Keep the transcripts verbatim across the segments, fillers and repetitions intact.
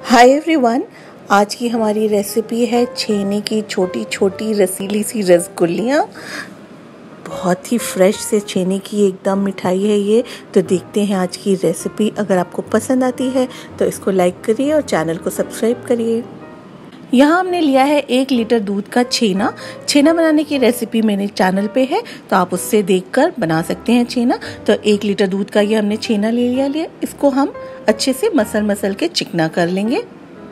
Hi everyone, आज की हमारी रेसिपी है छेने की छोटी छोटी रसीली सी रसगुल्लियाँ। बहुत ही फ्रेश से छेने की एकदम मिठाई है ये। तो देखते हैं आज की रेसिपी। अगर आपको पसंद आती है तो इसको लाइक करिए और चैनल को सब्सक्राइब करिए। यहाँ हमने लिया है एक लीटर दूध का छेना। छेना बनाने की रेसिपी मेरे चैनल पे है, तो आप उससे देखकर बना सकते हैं छेना। तो एक लीटर दूध का ये हमने छेना ले लिया लिया इसको हम अच्छे से मसल मसल के चिकना कर लेंगे।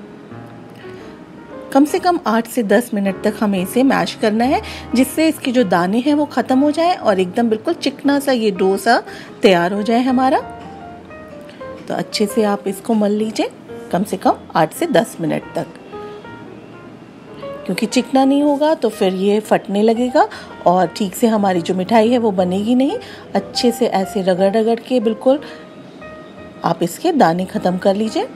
कम से कम आठ से दस मिनट तक हमें इसे मैश करना है, जिससे इसके जो दाने हैं वो ख़त्म हो जाए और एकदम बिल्कुल चिकना सा ये डो सा तैयार हो जाए हमारा। तो अच्छे से आप इसको मल लीजिए कम से कम आठ से दस मिनट तक, क्योंकि चिकना नहीं होगा तो फिर ये फटने लगेगा और ठीक से हमारी जो मिठाई है वो बनेगी नहीं। अच्छे से ऐसे रगड़ रगड़ के बिल्कुल आप इसके दाने ख़त्म कर लीजिए।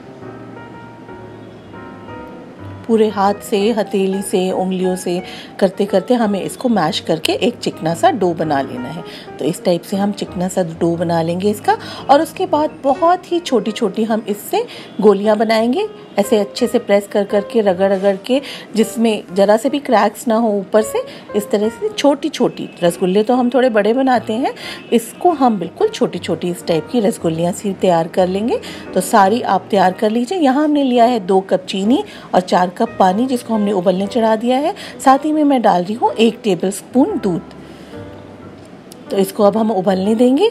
पूरे हाथ से, हथेली से, उंगलियों से करते करते हमें इसको मैश करके एक चिकना सा डो बना लेना है। तो इस टाइप से हम चिकना सा डो बना लेंगे इसका, और उसके बाद बहुत ही छोटी छोटी हम इससे गोलियां बनाएंगे। ऐसे अच्छे से प्रेस कर करके रगड़ रगड़ के, जिसमें ज़रा से भी क्रैक्स ना हो ऊपर से। इस तरह से छोटी छोटी रसगुल्ले तो हम थोड़े बड़े बनाते हैं, इसको हम बिल्कुल छोटी छोटी इस टाइप की रसगुल्लियाँ सी तैयार कर लेंगे। तो सारी आप तैयार कर लीजिए। यहाँ हमने लिया है दो कप चीनी और चार कप पानी, जिसको हमने उबलने चढ़ा दिया है। साथ ही में मैं डाल रही हूँ एक टेबल स्पून दूध। तो इसको अब हम उबलने देंगे।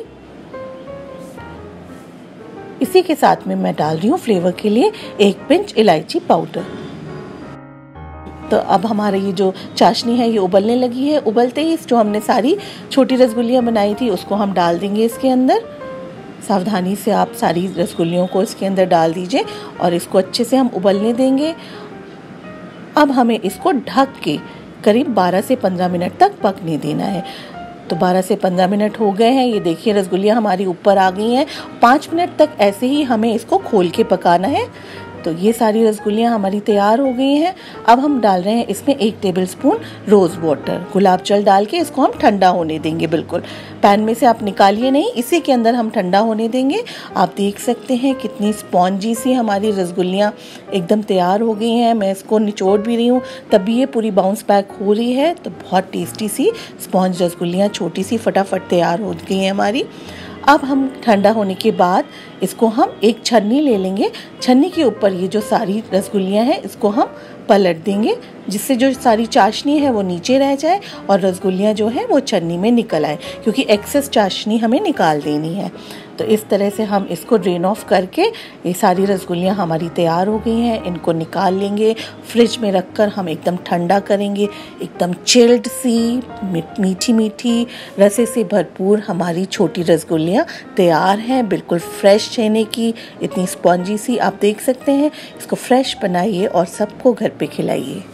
इसी के साथ में मैं डाल रही हूँ फ्लेवर के लिए एक पिंच इलायची पाउडर। तो अब हमारी ये जो चाशनी है ये उबलने लगी है। उबलते ही जो हमने सारी छोटी रसगुल्लियाँ बनाई थी उसको हम डाल देंगे इसके अंदर। सावधानी से आप सारी रसगुल्लियों को इसके अंदर डाल दीजिए और इसको अच्छे से हम उबलने देंगे। अब हमें इसको ढक के करीब बारह से पंद्रह मिनट तक पकने देना है। तो बारह से पंद्रह मिनट हो गए हैं। ये देखिए रसगुल्लियाँ हमारी ऊपर आ गई हैं। पाँच मिनट तक ऐसे ही हमें इसको खोल के पकाना है। तो ये सारी रसगुल्लियाँ हमारी तैयार हो गई हैं। अब हम डाल रहे हैं इसमें एक टेबलस्पून रोज़ वाटर, गुलाब जल डाल के इसको हम ठंडा होने देंगे। बिल्कुल पैन में से आप निकालिए नहीं, इसी के अंदर हम ठंडा होने देंगे। आप देख सकते हैं कितनी स्पॉन्जी सी हमारी रसगुल्लियाँ एकदम तैयार हो गई हैं। मैं इसको निचोड़ भी रही हूँ तब भी ये पूरी बाउंस बैक हो रही है। तो बहुत टेस्टी सी स्पॉन्ज रसगुल्लियाँ छोटी सी फटाफट तैयार हो गई हैं हमारी। अब हम ठंडा होने के बाद इसको हम एक छन्नी ले लेंगे। छन्नी के ऊपर ये जो सारी रसगुल्लियाँ हैं इसको हम पलट देंगे, जिससे जो सारी चाशनी है वो नीचे रह जाए और रसगुल्लियाँ जो है वो छन्नी में निकल आए, क्योंकि एक्सेस चाशनी हमें निकाल देनी है। तो इस तरह से हम इसको ड्रेन ऑफ करके, ये सारी रसगुल्लियाँ हमारी तैयार हो गई हैं, इनको निकाल लेंगे। फ्रिज में रखकर हम एकदम ठंडा करेंगे। एकदम चिल्ड सी मीठी मीठी रसे से भरपूर हमारी छोटी रसगुल्लियाँ तैयार हैं, बिल्कुल फ्रेश छेने की, इतनी स्पॉन्जी सी। आप देख सकते हैं। इसको फ्रेश बनाइए और सबको घर पे खिलाइए।